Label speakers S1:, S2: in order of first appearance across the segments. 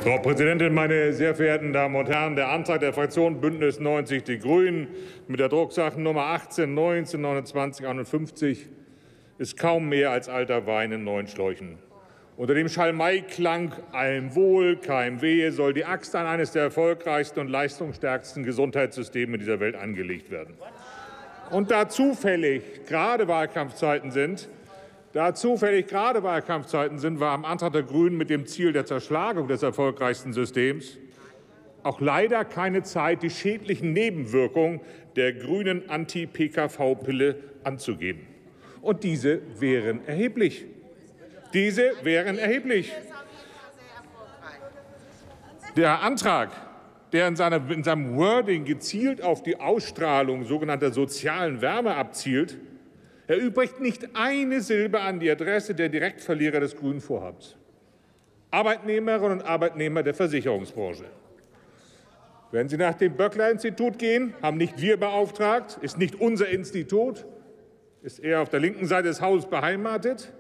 S1: Frau Präsidentin, meine sehr verehrten Damen und Herren! Der Antrag der Fraktion Bündnis 90 Die Grünen mit der Drucksachennummer 18 19 29 51 ist kaum mehr als alter Wein in neuen Schläuchen. Unter dem Schalmeiklang allem Wohl, keinem Wehe soll die Axt an eines der erfolgreichsten und leistungsstärksten Gesundheitssysteme dieser Welt angelegt werden. Und da zufällig gerade Wahlkampfzeiten sind, war am Antrag der Grünen mit dem Ziel der Zerschlagung des erfolgreichsten Systems auch leider keine Zeit, die schädlichen Nebenwirkungen der grünen Anti-PKV-Pille anzugehen. Und diese wären erheblich. Der Antrag, der in seinem Wording gezielt auf die Ausstrahlung sogenannter sozialen Wärme abzielt, erübrigt nicht eine Silbe an die Adresse der Direktverlierer des grünen Vorhabens: Arbeitnehmerinnen und Arbeitnehmer der Versicherungsbranche. Wenn Sie nach dem Böckler-Institut gehen, haben nicht wir beauftragt, ist nicht unser Institut, ist eher auf der linken Seite des Hauses beheimatet.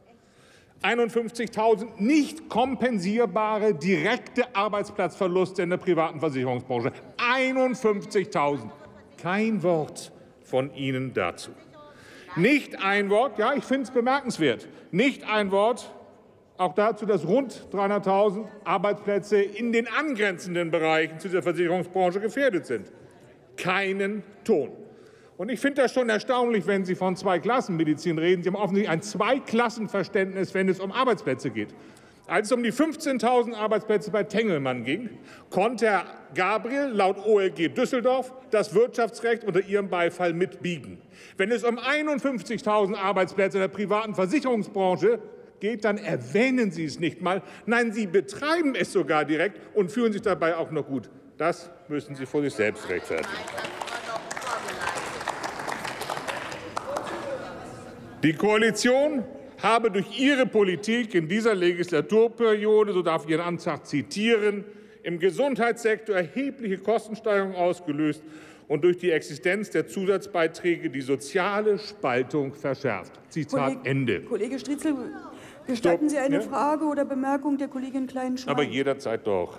S1: 51.000 nicht kompensierbare direkte Arbeitsplatzverluste in der privaten Versicherungsbranche. 51.000. Kein Wort von Ihnen dazu. Nicht ein Wort, ja, ich finde es bemerkenswert, nicht ein Wort auch dazu, dass rund 300.000 Arbeitsplätze in den angrenzenden Bereichen zu dieser Versicherungsbranche gefährdet sind. Keinen Ton. Und ich finde das schon erstaunlich, wenn Sie von Zweiklassenmedizin reden. Sie haben offensichtlich ein Zweiklassenverständnis, wenn es um Arbeitsplätze geht. Als es um die 15.000 Arbeitsplätze bei Tengelmann ging, konnte Herr Gabriel laut OLG Düsseldorf das Wirtschaftsrecht unter ihrem Beifall mitbiegen. Wenn es um 51.000 Arbeitsplätze in der privaten Versicherungsbranche geht, dann erwähnen Sie es nicht mal. Nein, Sie betreiben es sogar direkt und fühlen sich dabei auch noch gut. Das müssen Sie vor sich selbst rechtfertigen. Die Koalition habe durch ihre Politik in dieser Legislaturperiode, so darf ich Ihren Antrag zitieren, im Gesundheitssektor erhebliche Kostensteigerungen ausgelöst und durch die Existenz der Zusatzbeiträge die soziale Spaltung verschärft. Zitat Ende.
S2: Kollege Striezel, gestatten Sie eine Frage oder Bemerkung der Kollegin Klein-Schmeid?
S1: Aber jederzeit doch.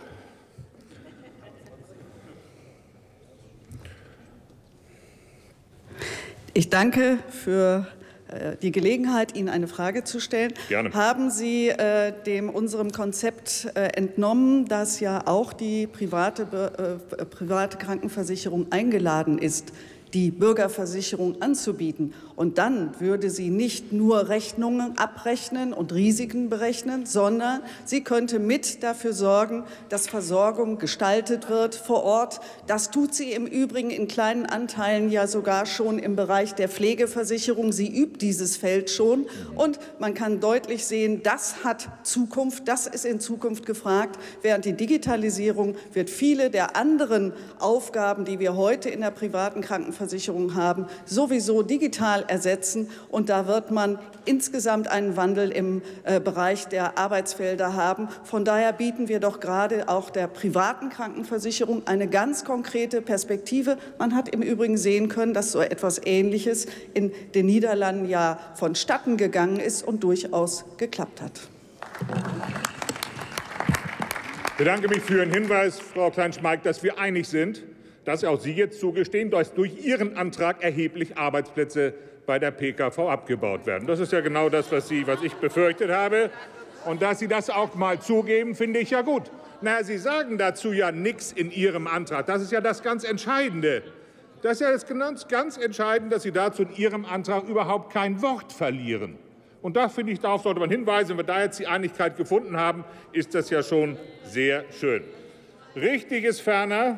S2: Ich danke für die Gelegenheit, Ihnen eine Frage zu stellen.
S1: Gerne.
S2: Haben Sie unserem Konzept entnommen, dass ja auch die private Krankenversicherung eingeladen ist, die Bürgerversicherung anzubieten? Und dann würde sie nicht nur Rechnungen abrechnen und Risiken berechnen, sondern sie könnte mit dafür sorgen, dass Versorgung gestaltet wird vor Ort. Das tut sie im Übrigen in kleinen Anteilen ja sogar schon im Bereich der Pflegeversicherung. Sie übt dieses Feld schon. Und man kann deutlich sehen, das hat Zukunft, das ist in Zukunft gefragt, während die Digitalisierung wird viele der anderen Aufgaben, die wir heute in der privaten Krankenversicherung haben, sowieso digital ersetzen. Und da wird man insgesamt einen Wandel im Bereich der Arbeitsfelder haben. Von daher bieten wir doch gerade auch der privaten Krankenversicherung eine ganz konkrete Perspektive. Man hat im Übrigen sehen können, dass so etwas Ähnliches in den Niederlanden ja vonstatten gegangen ist und durchaus geklappt hat.
S1: Ich bedanke mich für Ihren Hinweis, Frau Klein-Schmeid, dass wir einig sind, dass auch Sie jetzt zugestehen, dass durch Ihren Antrag erheblich Arbeitsplätze bei der PKV abgebaut werden. Das ist ja genau das, was ich befürchtet habe. Und dass Sie das auch mal zugeben, finde ich ja gut. Na, Sie sagen dazu ja nichts in Ihrem Antrag. Das ist ja das ganz Entscheidende. Das ist ja das ganz Entscheidende, dass Sie dazu in Ihrem Antrag überhaupt kein Wort verlieren. Und da finde ich, darauf sollte man hinweisen. Wenn wir da jetzt die Einigkeit gefunden haben, ist das ja schon sehr schön. Richtig ist ferner,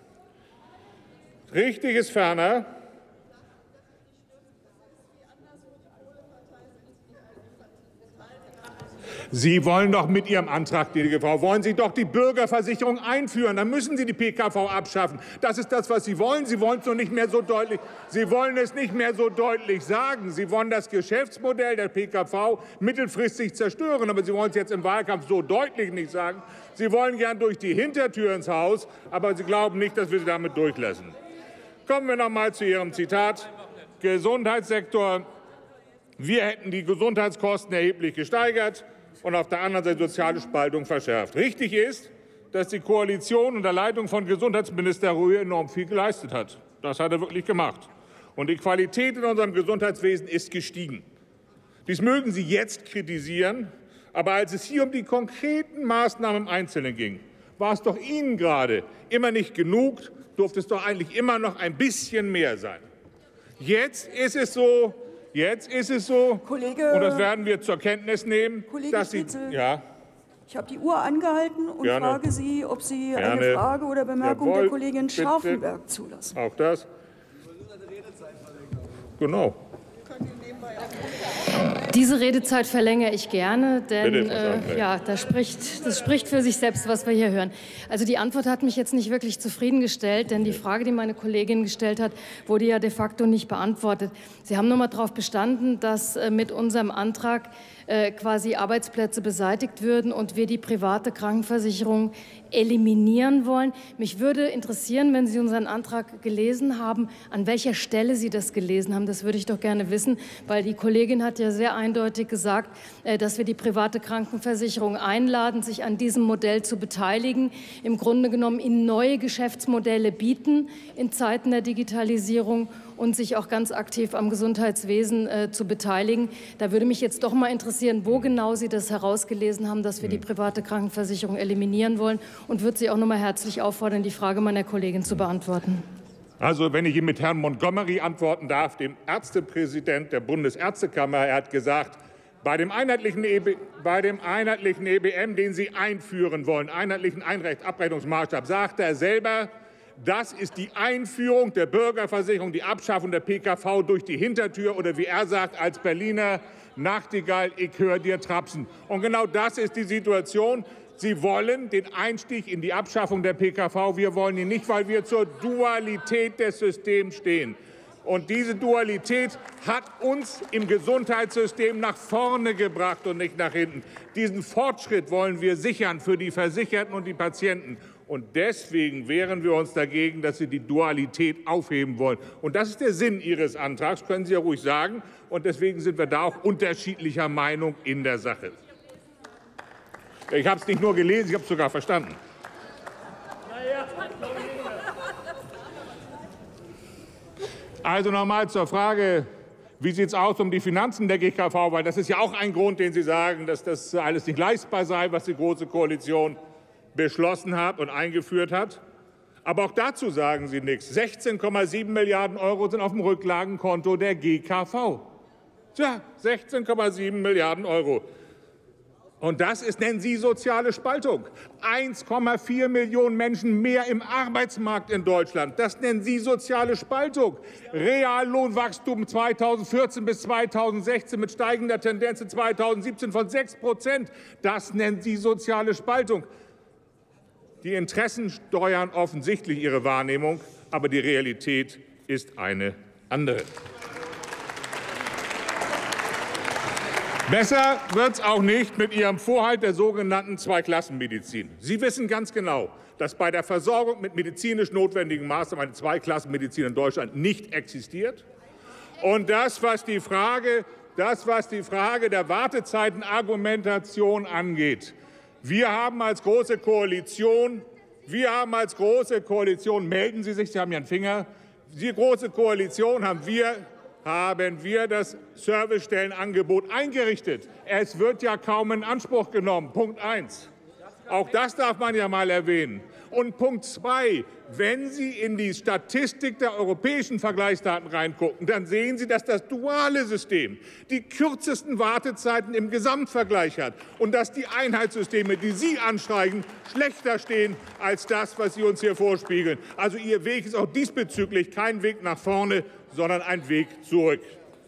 S1: Sie wollen doch mit Ihrem Antrag, DGV, wollen Sie doch die Bürgerversicherung einführen. Dann müssen Sie die PKV abschaffen. Das ist das, was Sie wollen. Sie wollen es nur nicht mehr so deutlich. Sie wollen es nicht mehr so deutlich sagen. Sie wollen das Geschäftsmodell der PKV mittelfristig zerstören. Aber Sie wollen es jetzt im Wahlkampf so deutlich nicht sagen. Sie wollen gern durch die Hintertür ins Haus, aber Sie glauben nicht, dass wir Sie damit durchlassen. Kommen wir noch mal zu Ihrem Zitat. Gesundheitssektor. Wir hätten die Gesundheitskosten erheblich gesteigert. und auf der anderen Seite soziale Spaltung verschärft. Richtig ist, dass die Koalition unter Leitung von Gesundheitsminister Röhe enorm viel geleistet hat. Das hat er wirklich gemacht. Und die Qualität in unserem Gesundheitswesen ist gestiegen. Dies mögen Sie jetzt kritisieren, aber als es hier um die konkreten Maßnahmen im Einzelnen ging, war es doch Ihnen gerade immer nicht genug, durfte es doch eigentlich immer noch ein bisschen mehr sein. Jetzt ist es so,
S3: Kollege,
S1: und das werden wir zur Kenntnis nehmen,
S3: Kollege
S1: dass Sie...
S3: Fritzl,
S1: Ja,
S3: ich habe die Uhr angehalten und
S1: Gerne.
S3: frage Sie, ob Sie
S1: Gerne.
S3: eine Frage oder Bemerkung
S1: Jawohl,
S3: der Kollegin
S1: bitte.
S3: Scharfenberg zulassen.
S1: auch das. Genau.
S4: Diese Redezeit verlängere ich gerne, denn
S1: Bitte,
S4: ja, das spricht für sich selbst, was wir hier hören. Also die Antwort hat mich jetzt nicht wirklich zufriedengestellt, denn die Frage, die meine Kollegin gestellt hat, wurde ja de facto nicht beantwortet. Sie haben nur mal darauf bestanden, dass mit unserem Antrag quasi Arbeitsplätze beseitigt würden und wir die private Krankenversicherung eliminieren wollen. Mich würde interessieren, wenn Sie unseren Antrag gelesen haben, an welcher Stelle Sie das gelesen haben. Das würde ich doch gerne wissen, weil die Kollegin hat ja sehr eindeutig gesagt, dass wir die private Krankenversicherung einladen, sich an diesem Modell zu beteiligen, im Grunde genommen ihnen neue Geschäftsmodelle bieten in Zeiten der Digitalisierung und sich auch ganz aktiv am Gesundheitswesen zu beteiligen. Da würde mich jetzt doch mal interessieren, wo genau Sie das herausgelesen haben, dass wir die private Krankenversicherung eliminieren wollen, und würde Sie auch noch mal herzlich auffordern, die Frage meiner Kollegin zu beantworten.
S1: Also, wenn ich Ihnen mit Herrn Montgomery antworten darf, dem Ärztepräsident der Bundesärztekammer, er hat gesagt, bei dem einheitlichen EBM, den Sie einführen wollen, einheitlichen Abrechnungsmaßstab, sagt er selber, das ist die Einführung der Bürgerversicherung, die Abschaffung der PKV durch die Hintertür oder wie er sagt, als Berliner Nachtigall, ich höre dir trapsen. Und genau das ist die Situation. Sie wollen den Einstieg in die Abschaffung der PKV. Wir wollen ihn nicht, weil wir zur Dualität des Systems stehen. Und diese Dualität hat uns im Gesundheitssystem nach vorne gebracht und nicht nach hinten. Diesen Fortschritt wollen wir sichern für die Versicherten und die Patienten. Und deswegen wehren wir uns dagegen, dass Sie die Dualität aufheben wollen. Und das ist der Sinn Ihres Antrags, können Sie ja ruhig sagen. Und deswegen sind wir da auch unterschiedlicher Meinung in der Sache. Ich habe es nicht nur gelesen, ich habe es sogar verstanden. Also nochmal zur Frage, wie sieht es aus um die Finanzen der GKV? Weil das ist ja auch ein Grund, den Sie sagen, dass das alles nicht leistbar sei, was die Große Koalition beschlossen hat und eingeführt hat. Aber auch dazu sagen Sie nichts. 16,7 Milliarden € sind auf dem Rücklagenkonto der GKV. Tja, 16,7 Milliarden €. Und das ist, nennen Sie, soziale Spaltung. 1,4 Millionen Menschen mehr im Arbeitsmarkt in Deutschland. Das nennen Sie soziale Spaltung. Reallohnwachstum 2014 bis 2016 mit steigender Tendenz in 2017 von 6%. Das nennen Sie soziale Spaltung. Die Interessen steuern offensichtlich Ihre Wahrnehmung, aber die Realität ist eine andere. Besser wird es auch nicht mit Ihrem Vorhalt der sogenannten Zweiklassenmedizin. Sie wissen ganz genau, dass bei der Versorgung mit medizinisch notwendigen Maßnahmen eine Zweiklassenmedizin in Deutschland nicht existiert. Und das, was die Frage der Wartezeitenargumentation angeht, wir haben als Große Koalition, melden Sie sich, Sie haben ja einen Finger, die Große Koalition haben wir das Servicestellenangebot eingerichtet. Es wird ja kaum in Anspruch genommen. Punkt 1. Auch das darf man ja mal erwähnen. Und Punkt 2. Wenn Sie in die Statistik der europäischen Vergleichsdaten reingucken, dann sehen Sie, dass das duale System die kürzesten Wartezeiten im Gesamtvergleich hat und dass die Einheitssysteme, die Sie anschreien, schlechter stehen als das, was Sie uns hier vorspiegeln. Also Ihr Weg ist auch diesbezüglich kein Weg nach vorne, sondern ein Weg zurück.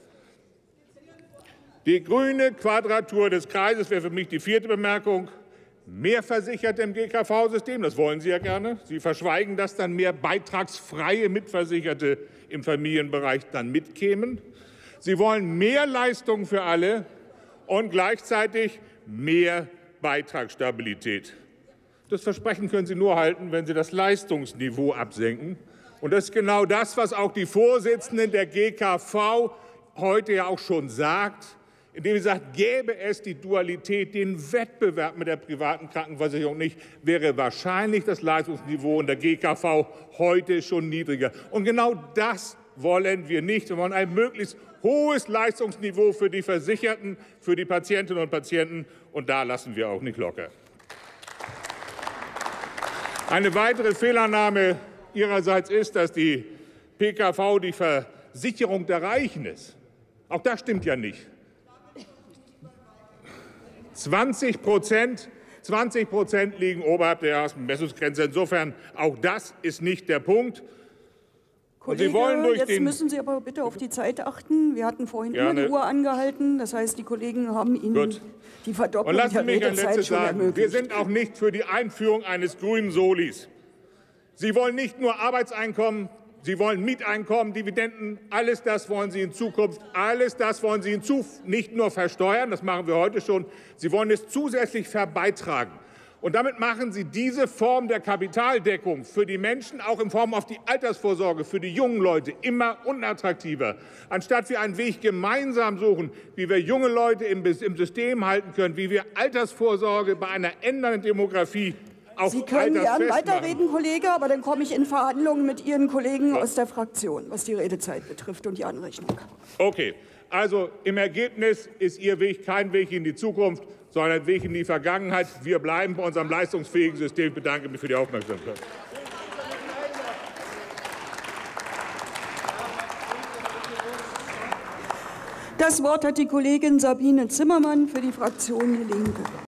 S1: Die grüne Quadratur des Kreises wäre für mich die vierte Bemerkung. Mehr Versicherte im GKV-System, das wollen Sie ja gerne. Sie verschweigen, dass dann mehr beitragsfreie Mitversicherte im Familienbereich dann mitkämen. Sie wollen mehr Leistungen für alle und gleichzeitig mehr Beitragsstabilität. Das Versprechen können Sie nur halten, wenn Sie das Leistungsniveau absenken. Und das ist genau das, was auch die Vorsitzende der GKV heute ja auch schon sagt. indem sie sagt, gäbe es die Dualität, den Wettbewerb mit der privaten Krankenversicherung nicht, wäre wahrscheinlich das Leistungsniveau in der GKV heute schon niedriger. Und genau das wollen wir nicht. Wir wollen ein möglichst hohes Leistungsniveau für die Versicherten, für die Patientinnen und Patienten. Und da lassen wir auch nicht locker. Eine weitere Fehlannahme Ihrerseits ist, dass die PKV die Versicherung der Reichen ist. Auch das stimmt ja nicht. 20% liegen oberhalb der Jahresbemessungsgrenze. Insofern, auch das ist nicht der Punkt.
S3: Kollege,
S1: Sie wollen durch
S3: jetzt müssen Sie aber bitte auf die Zeit achten. Wir hatten vorhin immer die Uhr angehalten. Das heißt, die Kollegen haben Ihnen die Verdopplung der Redezeit schon ermöglicht.
S1: Wir sind auch nicht für die Einführung eines grünen Solis. Sie wollen nicht nur Arbeitseinkommen, Sie wollen Mieteinkommen, Dividenden, alles das wollen Sie in Zukunft, nicht nur versteuern, das machen wir heute schon, Sie wollen es zusätzlich verbeitragen. Und damit machen Sie diese Form der Kapitaldeckung für die Menschen, auch in Form auf die Altersvorsorge, für die jungen Leute, immer unattraktiver. Anstatt wir einen Weg gemeinsam suchen, wie wir junge Leute im System halten können, wie wir Altersvorsorge bei einer ändernden Demografie auch
S3: Sie können gern weiterreden, Kollege, aber dann komme ich in Verhandlungen mit Ihren Kollegen aus der Fraktion, was die Redezeit betrifft und die Anrechnung.
S1: Okay, also im Ergebnis ist Ihr Weg kein Weg in die Zukunft, sondern ein Weg in die Vergangenheit. Wir bleiben bei unserem leistungsfähigen System. Ich bedanke mich für die Aufmerksamkeit.
S3: Das Wort hat die Kollegin Sabine Zimmermann für die Fraktion Die Linke.